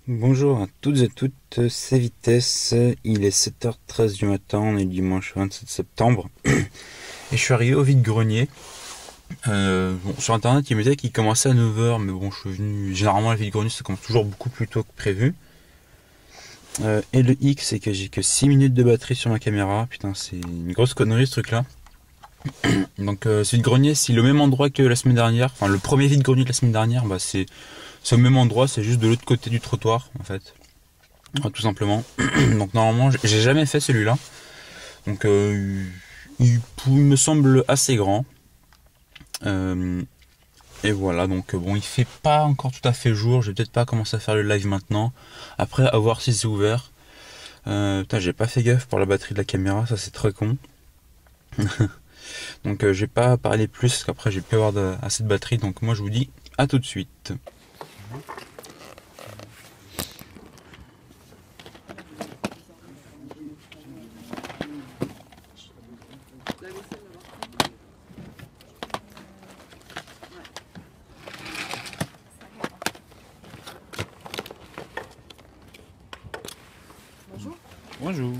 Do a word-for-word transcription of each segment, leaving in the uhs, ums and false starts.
Bonjour à toutes et toutes, c'est Vitesse, il est sept heures treize du matin, on est dimanche vingt-sept septembre, et je suis arrivé au vide-grenier. Euh, bon, sur internet il me disait qu'il commençait à neuf heures, mais bon je suis venu, généralement le vide-grenier ça commence toujours beaucoup plus tôt que prévu. Euh, et le hic c'est que j'ai que six minutes de batterie sur ma caméra, putain c'est une grosse connerie ce truc là. Donc euh, ce vide-grenier c'est le même endroit que la semaine dernière, enfin le premier vide-grenier de la semaine dernière, bah c'est au même endroit, c'est juste de l'autre côté du trottoir en fait. Ah, tout simplement. Donc normalement j'ai jamais fait celui-là. Donc euh, il, il me semble assez grand. Euh, et voilà, donc bon il fait pas encore tout à fait jour. Je vais peut-être pas commencer à faire le live maintenant. Après à voir si c'est ouvert. Euh, putain j'ai pas fait gaffe pour la batterie de la caméra, ça c'est très con. Donc euh, j'ai pas parlé plus parce qu'après j'ai pu avoir de, assez de batterie. Donc moi je vous dis à tout de suite. Bonjour. Bonjour.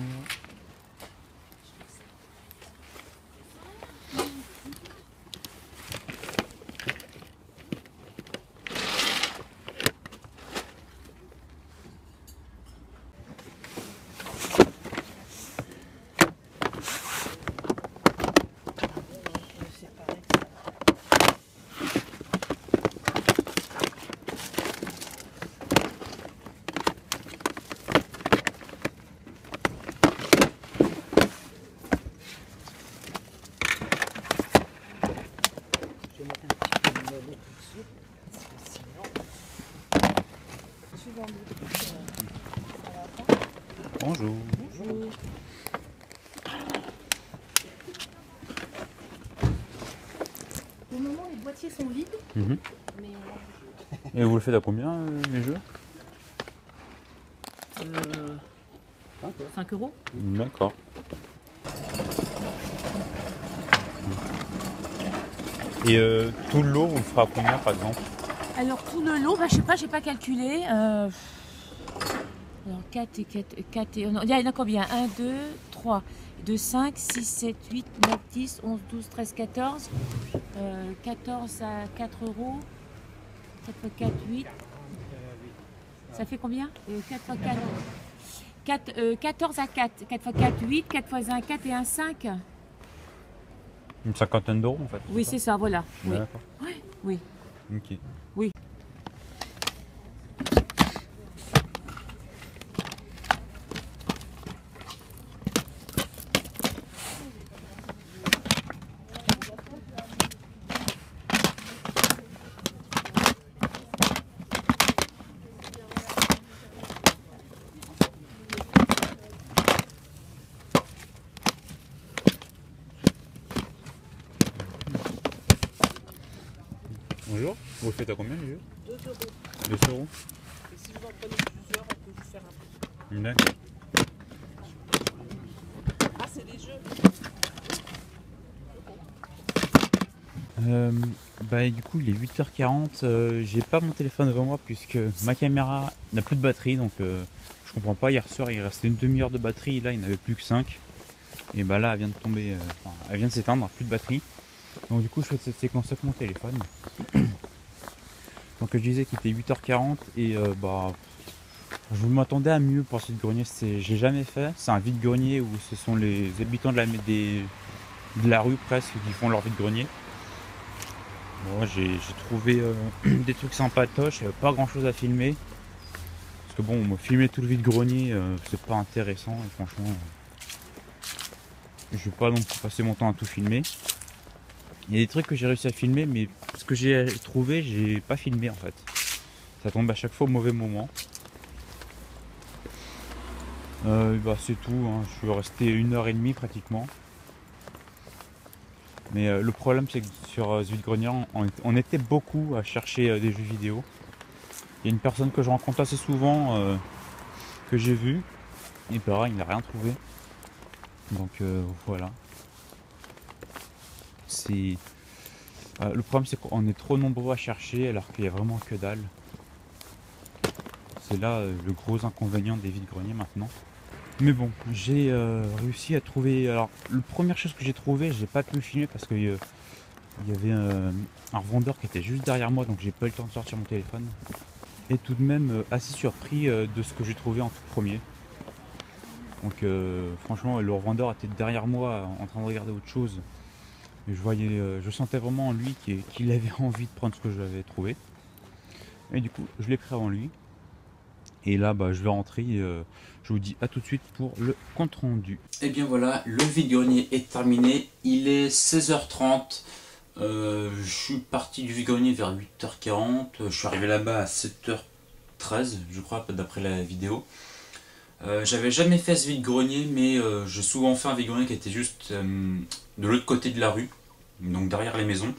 Je vais mettre un petit peu de mollet tout de suite, parce que sinon, suivant le ça va pas. Bonjour. Bonjour. Pour le moment, les boîtiers sont vides, Mmh. mais Et vous le faites à combien euh, les jeux? euh, cinq euros. D'accord. Et euh, tout le lot, vous le ferez à combien par exemple? Alors tout le lot, bah, je sais pas, j'ai pas calculé. Euh, alors quatre et quatre, quatre et... non, il y en a combien? un, deux, trois, deux, cinq, six, sept, huit, neuf, dix, onze, douze, treize, quatorze. Euh, quatorze à quatre euros. quatre fois quatre, huit. Ça fait combien? euh, quatre fois quatre. quatre euh, quatorze à quatre. quatre fois quatre, huit. quatre fois un, quatre et un, cinq. Une cinquantaine d'euros en fait. Oui, c'est ça, voilà. Oui. D'accord. Oui. Ok. Oui. Bonjour. Vous le faites à combien les jeux? deux euros. deux euros. Et si vous en prenez plusieurs, on peut vous faire un prix. D'accord. Ah, c'est des jeux. Euh, bah du coup il est huit heures quarante, euh, j'ai pas mon téléphone devant moi puisque ma caméra n'a plus de batterie, donc euh, je comprends pas. Hier soir il restait une demi-heure de batterie, là il n'avait plus que cinq. Et bah là elle vient de tomber, euh, enfin, elle vient de s'éteindre, plus de batterie. Donc du coup je fais cette séquence avec mon téléphone. Donc je disais qu'il était huit heures quarante et euh, bah je m'attendais à mieux pour ce vide-grenier. J'ai jamais fait, c'est un vide-grenier où ce sont les habitants de la, des, de la rue presque qui font leur vide-grenier. Bon, j'ai trouvé euh, des trucs sympatoches, pas grand chose à filmer. Parce que bon, filmer tout le vide-grenier, euh, c'est pas intéressant et franchement, euh, je vais pas non plus passer mon temps à tout filmer. Il y a des trucs que j'ai réussi à filmer, mais ce que j'ai trouvé, j'ai pas filmé en fait. Ça tombe à chaque fois au mauvais moment. Euh, bah, c'est tout, hein. Je suis resté une heure et demie pratiquement. Mais euh, le problème c'est que sur euh, ce vide-grenier, on, on était beaucoup à chercher euh, des jeux vidéo. Il y a une personne que je rencontre assez souvent, euh, que j'ai vu, et pareil, il n'a rien trouvé. Donc euh, voilà. C'est euh, le problème c'est qu'on est trop nombreux à chercher alors qu'il y a vraiment que dalle. C'est là euh, le gros inconvénient des vides-greniers maintenant. Mais bon, j'ai euh, réussi à trouver... Alors, la première chose que j'ai trouvé, j'ai pas pu le filmer parce qu'il euh, y avait euh, un revendeur qui était juste derrière moi, donc j'ai pas eu le temps de sortir mon téléphone. Et tout de même euh, assez surpris euh, de ce que j'ai trouvé en tout premier. Donc euh, franchement, le revendeur était derrière moi en train de regarder autre chose. Et je voyais, euh, je sentais vraiment en lui qu'il qu'il avait envie de prendre ce que j'avais trouvé. Et du coup, je l'ai pris avant lui. Et là, bah, je vais rentrer. Euh, je vous dis à tout de suite pour le compte rendu. Et bien voilà, le vide-grenier est terminé. Il est seize heures trente. Euh, je suis parti du vide-grenier vers huit heures quarante. Je suis arrivé là-bas à sept heures treize, je crois, d'après la vidéo. Euh, J'avais jamais fait ce vide-grenier, mais euh, j'ai souvent fait un vide-grenier qui était juste euh, de l'autre côté de la rue, donc derrière les maisons.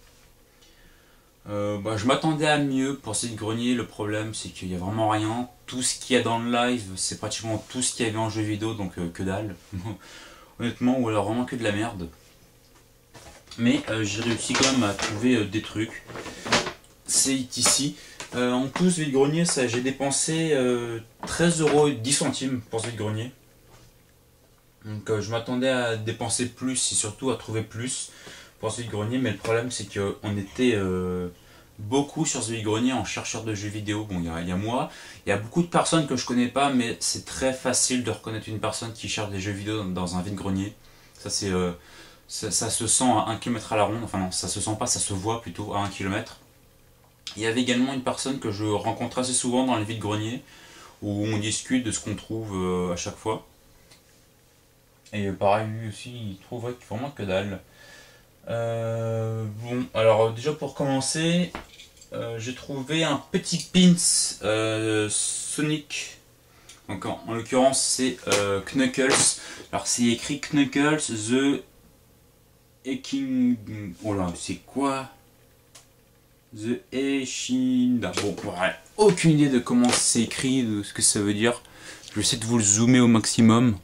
Euh, bah, je m'attendais à mieux pour ce vide-grenier. Le problème, c'est qu'il n'y a vraiment rien. Tout ce qu'il y a dans le live, c'est pratiquement tout ce qu'il y avait en jeu vidéo, donc euh, que dalle. Honnêtement, ou alors vraiment que de la merde. Mais euh, j'ai réussi quand même à trouver euh, des trucs. C'est ici. Euh, en tout, ce vide-grenier, j'ai dépensé euh, treize euros dix centimes pour ce vide-grenier. Donc euh, je m'attendais à dépenser plus et surtout à trouver plus pour ce vide-grenier. Mais le problème, c'est qu'on était euh, beaucoup sur ce vide-grenier en chercheur de jeux vidéo. Bon, il y, y a moi, il y a beaucoup de personnes que je connais pas, mais c'est très facile de reconnaître une personne qui cherche des jeux vidéo dans, dans un vide-grenier. Ça, c'est, euh, ça, ça se sent à un kilomètre à la ronde. Enfin non, ça se sent pas, ça se voit plutôt à un kilomètre. Il y avait également une personne que je rencontre assez souvent dans les vides-greniers où on discute de ce qu'on trouve euh, à chaque fois. Et pareil, lui aussi, il trouve vraiment que dalle. Euh, bon, alors déjà pour commencer, euh, j'ai trouvé un petit pins euh, Sonic. Donc en, en l'occurrence, c'est euh, Knuckles. Alors c'est écrit Knuckles the King. Oh là, c'est quoi? The Echinda. Bon, ouais, aucune idée de comment c'est écrit, de ce que ça veut dire. Je vais essayer de vous le zoomer au maximum.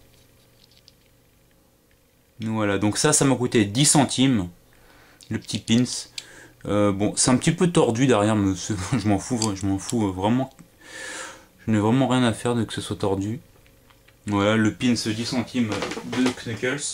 Voilà, donc ça, ça m'a coûté dix centimes. Le petit pins. Euh, bon, c'est un petit peu tordu derrière, mais je m'en fous, je m'en fous vraiment. Je n'ai vraiment rien à faire de que ce soit tordu. Voilà, le pins dix centimes de Knuckles.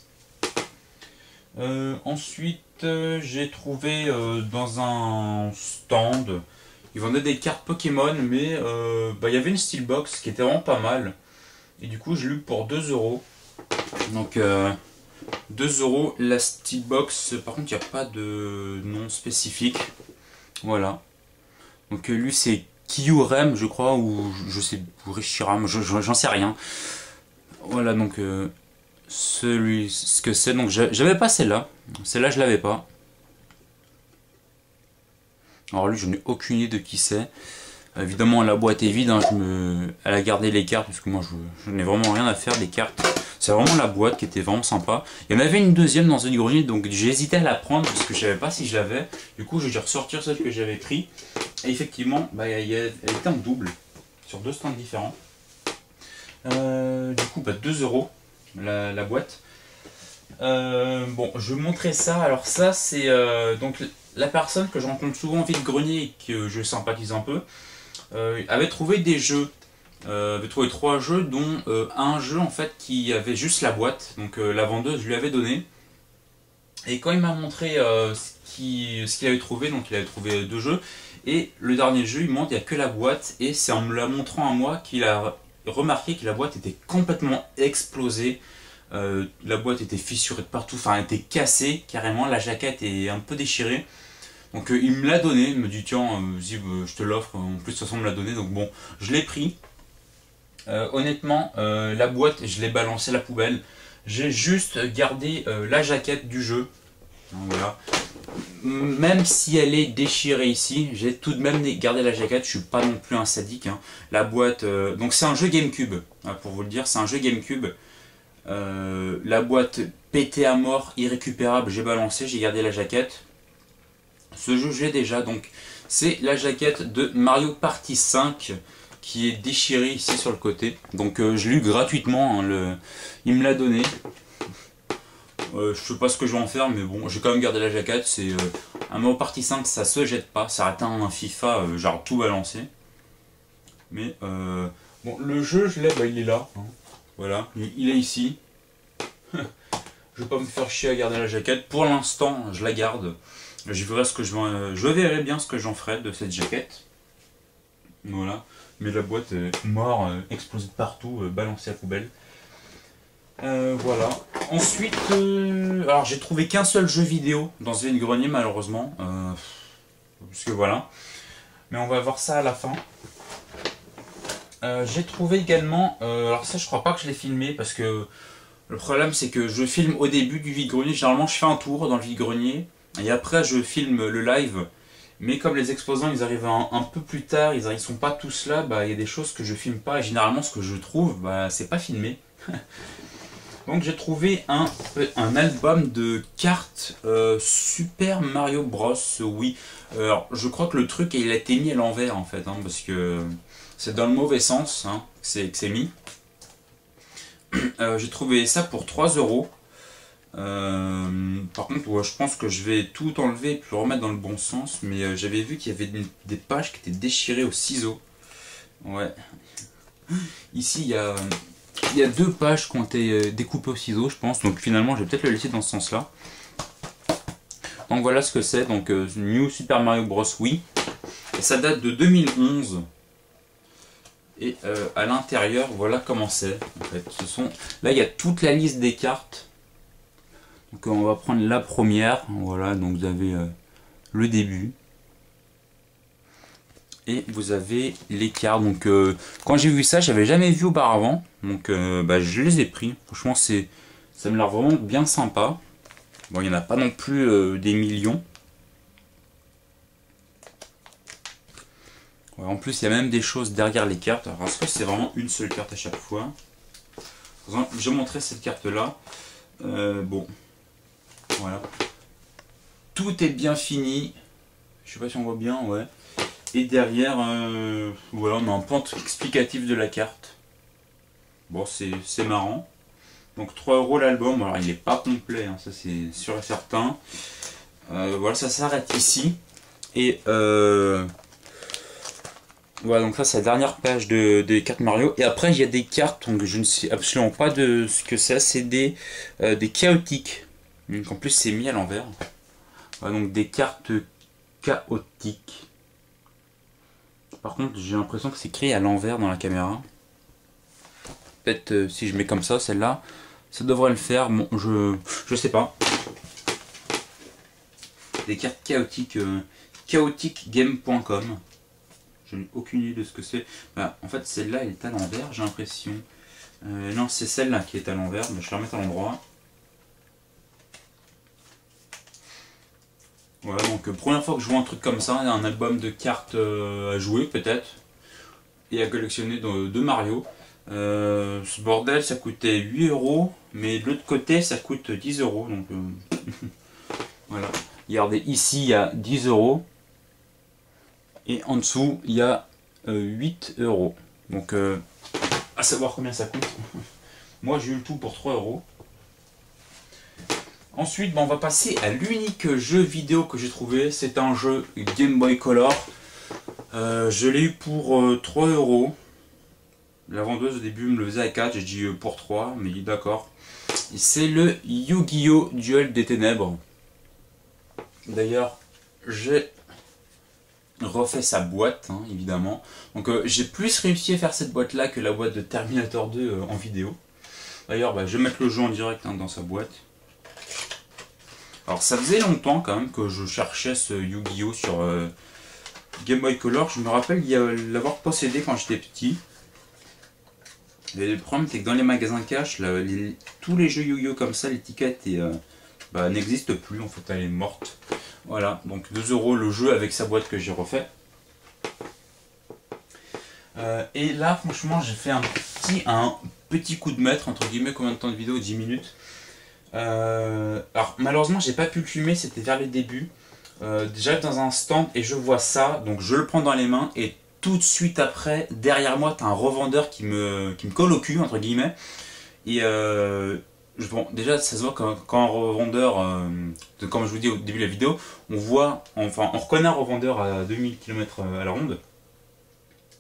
Euh, ensuite, euh, j'ai trouvé euh, dans un stand, ils vendaient des cartes Pokémon, mais euh, bah, il y avait une Steelbox qui était vraiment pas mal. Et du coup, je l'ai eu pour deux euros. Donc, euh, deux euros la Steelbox. Par contre, il n'y a pas de nom spécifique. Voilà. Donc, euh, lui, c'est Kyurem, je crois, ou je sais, ou Reshiram, j'en sais rien. Voilà, donc. Euh, celui ce que c'est, donc j'avais pas celle-là, celle-là je l'avais pas. Alors lui je n'ai aucune idée de qui c'est. Évidemment la boîte est vide, hein, je me... elle a gardé les cartes parce que moi je, je n'ai vraiment rien à faire des cartes. C'est vraiment la boîte qui était vraiment sympa. Il y en avait une deuxième dans une grenier, donc j'ai hésité à la prendre parce que je savais pas si je l'avais. Du coup j'ai dû ressortir celle que j'avais pris. Et effectivement bah, elle était en double sur deux stands différents. Euh, du coup bah, deux euros. La, la boîte. Euh, bon, je vais vous montrer ça. Alors ça, c'est euh, donc la personne que je rencontre souvent en vide-grenier et que je sympathise un peu, euh, avait trouvé des jeux. Euh, avait trouvé trois jeux, dont euh, un jeu en fait qui avait juste la boîte. Donc euh, la vendeuse lui avait donné. Et quand il m'a montré euh, ce qu'il ce qu'il avait trouvé, donc il avait trouvé deux jeux. Et le dernier jeu, il montre, il n'y a que la boîte. Et c'est en me la montrant à moi qu'il a remarqué que la boîte était complètement explosée. Euh, la boîte était fissurée de partout, enfin elle était cassée carrément, la jaquette est un peu déchirée. Donc euh, il me l'a donné, il me dit tiens, euh, vas-y, euh, je te l'offre, en plus de toute façon on me l'a donné, donc bon, je l'ai pris. Euh, honnêtement, euh, la boîte, je l'ai balancée à la poubelle. J'ai juste gardé euh, la jaquette du jeu. Donc, voilà. Même si elle est déchirée ici, j'ai tout de même gardé la jaquette, je suis pas non plus un sadique. Hein. La boîte, euh, donc c'est un jeu GameCube, hein, pour vous le dire, c'est un jeu GameCube. Euh, la boîte pétée à mort, irrécupérable, j'ai balancé, j'ai gardé la jaquette. Ce jeu j'ai déjà, donc c'est la jaquette de Mario Party cinq qui est déchirée ici sur le côté. Donc euh, je l'ai eu gratuitement, hein, le... il me l'a donné. Euh, je sais pas ce que je vais en faire, mais bon, j'ai quand même gardé la jaquette. C'est euh, un Mario Party cinq, ça se jette pas, ça atteint un FIFA, euh, genre tout balancé. Mais euh, bon, le jeu, je l'ai, bah, il est là. Hein. Voilà, il, il est ici. Je vais pas me faire chier à garder la jaquette. Pour l'instant, je la garde. Je verrai, ce que je, vais, je verrai bien ce que j'en ferai de cette jaquette. Voilà. Mais la boîte est morte, euh, explosée de partout, euh, balancée à la poubelle. Euh, voilà. Ensuite, euh, alors j'ai trouvé qu'un seul jeu vidéo dans ce vide-grenier malheureusement. Euh, parce que voilà. Mais on va voir ça à la fin. Euh, j'ai trouvé également, euh, alors ça je crois pas que je l'ai filmé parce que le problème c'est que je filme au début du vide-grenier. Généralement je fais un tour dans le vide-grenier et après je filme le live. Mais comme les exposants ils arrivent un, un peu plus tard, ils ne sont pas tous là, bah, il y a des choses que je filme pas et généralement ce que je trouve, bah, c'est pas filmé. Donc j'ai trouvé un, un album de cartes euh, Super Mario Bros. Oui. Alors je crois que le truc il a été mis à l'envers en fait, hein, parce que c'est dans le mauvais sens hein, que c'est mis. Euh, j'ai trouvé ça pour trois euros. Euh, par contre, ouais, je pense que je vais tout enlever et puis le remettre dans le bon sens. Mais euh, j'avais vu qu'il y avait des, des pages qui étaient déchirées au ciseau. Ouais. Ici, il y a, il y a deux pages qui ont été découpées au ciseau, je pense. Donc finalement, je vais peut-être le laisser dans ce sens-là. Donc voilà ce que c'est. Donc euh, New Super Mario Bros. Wii. Et ça date de deux mille onze. Et euh, à l'intérieur, voilà comment c'est. En fait, ce sont... Là, il y a toute la liste des cartes. Donc on va prendre la première, voilà, donc vous avez euh, le début. Et vous avez les cartes, donc euh, quand j'ai vu ça, j'avais jamais vu auparavant. Donc euh, bah, je les ai pris, franchement c'est, ça me l'a vraiment bien sympa. Bon, il n'y en a pas non plus euh, des millions. Ouais, en plus il y a même des choses derrière les cartes. Alors est-ce que c'est vraiment une seule carte à chaque fois? Par exemple, je vais montrer cette carte là. Euh, bon. Voilà. Tout est bien fini. Je sais pas si on voit bien, ouais. Et derrière, euh, voilà, on a un pan explicatif de la carte. Bon, c'est marrant. Donc trois euros l'album. Alors il n'est pas complet, hein, ça c'est sûr et certain. Euh, voilà, ça s'arrête ici. Et euh, voilà, donc ça c'est la dernière page de, des cartes Mario. Et après il y a des cartes, donc je ne sais absolument pas de ce que c'est. C'est des, euh, des chaotiques. Donc en plus c'est mis à l'envers. Voilà, donc des cartes chaotiques. Par contre j'ai l'impression que c'est écrit à l'envers dans la caméra. Peut-être euh, si je mets comme ça, celle-là, ça devrait le faire. Bon, je je sais pas. Des cartes chaotiques, euh, chaotic game point com. Je n'ai aucune idée de ce que c'est. Bah, en fait celle-là elle est à l'envers, j'ai l'impression. Euh, non, c'est celle-là qui est à l'envers. Mais je vais la remettre à l'endroit. Voilà, donc euh, première fois que je vois un truc comme ça, un album de cartes euh, à jouer peut-être, et à collectionner de, de Mario. Euh, ce bordel ça coûtait huit euros, mais de l'autre côté ça coûte dix euros. Donc euh, voilà, regardez ici il y a dix euros, et en dessous il y a euh, huit euros. Donc euh, à savoir combien ça coûte. Moi j'ai eu le tout pour trois euros. Ensuite, ben, on va passer à l'unique jeu vidéo que j'ai trouvé. C'est un jeu Game Boy Color. Euh, je l'ai eu pour euh, trois euros. La vendeuse au début me le faisait à quatre. J'ai dit euh, pour trois, mais il dit d'accord. C'est le Yu-Gi-Oh! Duel des Ténèbres. D'ailleurs, j'ai refait sa boîte, hein, évidemment. Donc euh, j'ai plus réussi à faire cette boîte-là que la boîte de Terminator deux euh, en vidéo. D'ailleurs, bah, je vais mettre le jeu en direct hein, dans sa boîte. Alors ça faisait longtemps quand même que je cherchais ce Yu-Gi-Oh! Sur euh, Game Boy Color. Je me rappelle l'avoir possédé quand j'étais petit. Et le problème c'est que dans les magasins cash, là, les, tous les jeux Yu-Gi-Oh! Comme ça, l'étiquette euh, bah, n'existe plus, en fait elle est morte. Voilà, donc deux euros le jeu avec sa boîte que j'ai refait. Euh, et là franchement j'ai fait un petit, un petit coup de maître, entre guillemets. Combien de temps de vidéo? Dix minutes. Euh, alors malheureusement j'ai pas pu le filmer, c'était vers les débuts. Euh, déjà dans un stand et je vois ça, donc je le prends dans les mains et tout de suite après derrière moi t'as un revendeur qui me, qui me colle au cul entre guillemets. Et euh, je, bon, déjà ça se voit quand, quand un revendeur, euh, comme je vous dis au début de la vidéo, on voit, enfin on reconnaît un revendeur à deux mille kilomètres à la ronde.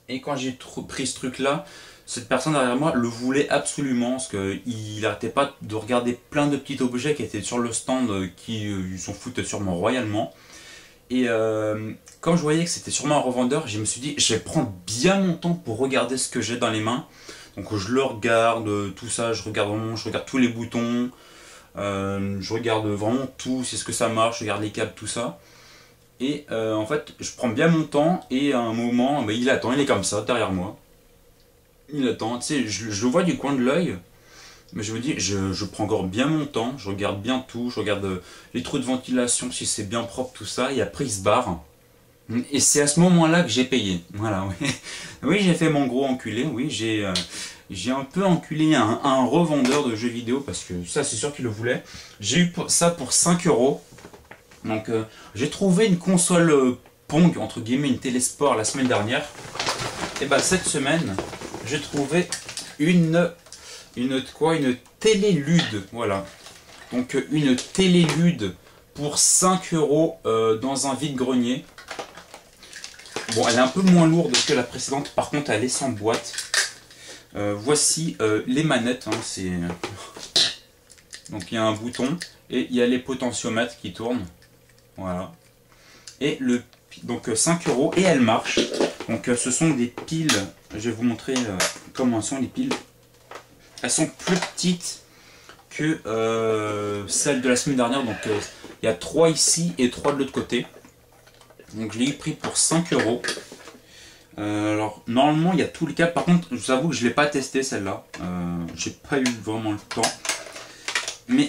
Et quand j'ai pris ce truc là, cette personne derrière moi le voulait absolument, parce qu'il n'arrêtait pas de regarder plein de petits objets qui étaient sur le stand, qui euh, s'en foutent sûrement royalement. Et euh, quand je voyais que c'était sûrement un revendeur, je me suis dit, je vais prendre bien mon temps pour regarder ce que j'ai dans les mains. Donc je le regarde, tout ça, je regarde vraiment, je regarde tous les boutons, euh, je regarde vraiment tout, c'est ce que ça marche, je regarde les câbles, tout ça. Et euh, en fait, je prends bien mon temps, et à un moment, bah, il attend, il est comme ça, derrière moi. Il attend, tu sais, je, je le vois du coin de l'œil, mais je me dis, je, je prends encore bien mon temps, je regarde bien tout, je regarde euh, les trous de ventilation, si c'est bien propre, tout ça, et après il se barre. Et c'est à ce moment-là que j'ai payé. Voilà, oui, oui j'ai fait mon gros enculé, oui, j'ai euh, j'ai un peu enculé un, un revendeur de jeux vidéo, parce que ça c'est sûr qu'il le voulait. J'ai eu ça pour cinq euros. Donc euh, j'ai trouvé une console euh, Pong, entre guillemets, une télésport la semaine dernière. Et bah cette semaine, j'ai trouvé une, une quoi, une télélude, voilà. Donc une télélude pour cinq euros euh, dans un vide-grenier. Bon, elle est un peu moins lourde que la précédente, par contre elle est sans boîte. Euh, voici euh, les manettes, hein, c'est... Donc il y a un bouton et il y a les potentiomètres qui tournent. Voilà. Et le donc cinq euros, et elle marche. Donc ce sont des piles, je vais vous montrer euh, comment sont les piles. Elles sont plus petites que euh, celles de la semaine dernière, donc euh, il y a trois ici et trois de l'autre côté. Donc je l'ai pris pour cinq euros. Euh, alors normalement il y a tous les câbles, par contre je vous avoue que je ne l'ai pas testé celle-là, euh, j'ai pas eu vraiment le temps, mais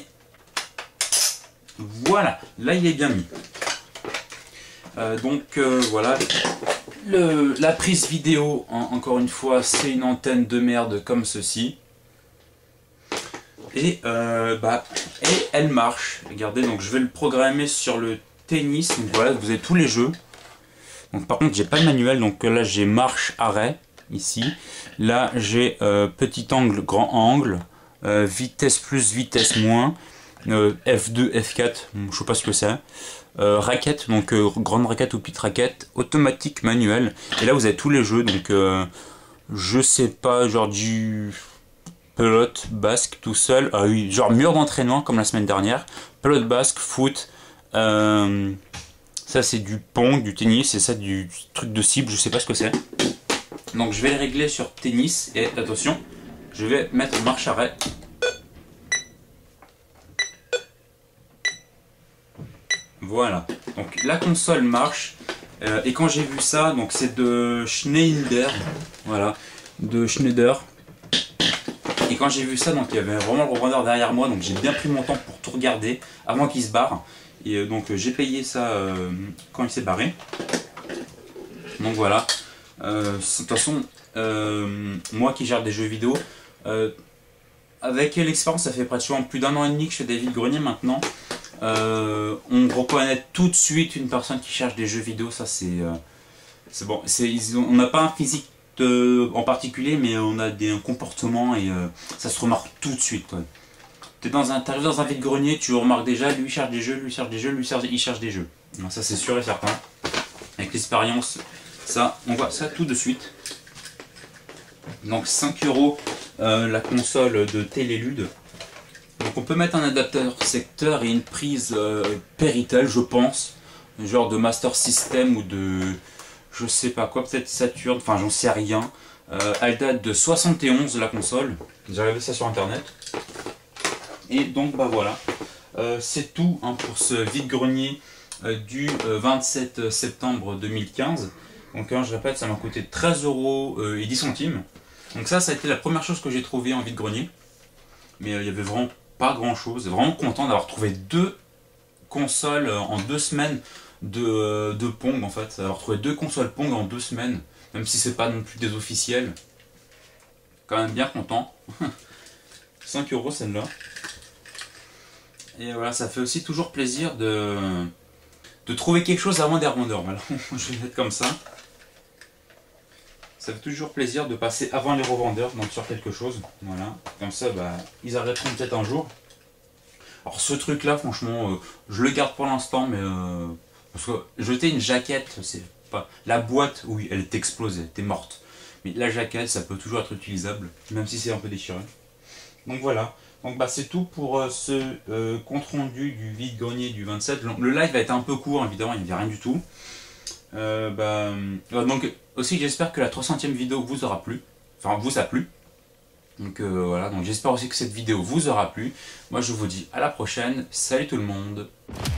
voilà, là il est bien mis. Euh, donc euh, voilà, le, la prise vidéo, hein, encore une fois, c'est une antenne de merde comme ceci. Et, euh, bah, et elle marche. Regardez, donc je vais le programmer sur le tennis. Donc voilà, vous avez tous les jeux. Donc par contre, j'ai pas de manuel. Donc là, j'ai marche arrêt ici. Là, j'ai euh, petit angle, grand angle, euh, vitesse plus, vitesse moins, euh, F deux, F quatre. Je sais pas ce que c'est. Euh, raquette, donc euh, grande raquette ou petite raquette, automatique, manuel. Et là, vous avez tous les jeux. Donc euh, je sais pas, genre du pelote basque tout seul, ah oui, genre mur d'entraînement comme la semaine dernière, pelote basque, foot, euh, ça c'est du pong, du tennis, et ça du truc de cible, je sais pas ce que c'est. Donc je vais le régler sur tennis, et attention, je vais mettre marche arrêt. Voilà, donc la console marche, euh, et quand j'ai vu ça, donc c'est de Schneider, voilà, de Schneider. Et quand j'ai vu ça, donc il y avait vraiment le revendeur derrière moi, donc j'ai bien pris mon temps pour tout regarder avant qu'il se barre. Et euh, donc j'ai payé ça euh, quand il s'est barré. Donc voilà. Euh, de toute façon, euh, moi qui gère des jeux vidéo, euh, avec l'expérience, ça fait pratiquement plus d'un an et demi que je fais des vide-greniers maintenant. Euh, on reconnaît tout de suite une personne qui cherche des jeux vidéo, ça c'est euh, c'est bon. Ils ont, on n'a pas un physique de, en particulier, mais on a des comportements et euh, ça se remarque tout de suite. Tu es dans un, t'arrives dans un vide-grenier, tu remarques déjà, lui cherche des jeux, lui cherche des jeux, lui cherche, il cherche des jeux. Alors ça c'est sûr et certain. Avec l'expérience, ça, on voit ça tout de suite. Donc cinq euros euh, la console de Télélude. Donc on peut mettre un adaptateur secteur et une prise euh, Péritel, je pense, genre de Master System ou de je sais pas quoi, peut-être Saturn, enfin j'en sais rien. Euh, elle date de soixante et onze la console, j'ai regardé ça sur internet. Et donc bah voilà, euh, c'est tout hein, pour ce vide-grenier euh, du euh, vingt-sept septembre deux mille quinze. Donc hein, je répète, ça m'a coûté treize euros et dix centimes. Donc ça, ça a été la première chose que j'ai trouvé en vide-grenier. Mais euh, il y avait vraiment pas grand chose, vraiment content d'avoir trouvé deux consoles en deux semaines de, de Pong en fait, d'avoir trouvé deux consoles Pong en deux semaines, même si c'est pas non plus des officiels, quand même bien content. cinq euros celle-là. Et voilà, ça fait aussi toujours plaisir de, de trouver quelque chose avant des revendeurs, voilà, je vais mettre comme ça. Ça fait toujours plaisir de passer avant les revendeurs donc sur quelque chose, voilà, comme ça bah, ils arrêteront peut-être un jour. Alors ce truc là franchement, euh, je le garde pour l'instant, mais euh, parce que jeter une jaquette, c'est pas... La boîte, oui, elle est explosée, elle était morte. Mais la jaquette, ça peut toujours être utilisable, même si c'est un peu déchiré. Donc voilà. Donc bah, c'est tout pour euh, ce euh, compte rendu du vide-grenier du vingt-sept. Le live va être un peu court, évidemment, il n'y avait rien du tout. Euh, bah, euh, donc aussi j'espère que la trois centième vidéo vous aura plu. Enfin vous a plu. Donc euh, voilà, donc j'espère aussi que cette vidéo vous aura plu. Moi je vous dis à la prochaine. Salut tout le monde.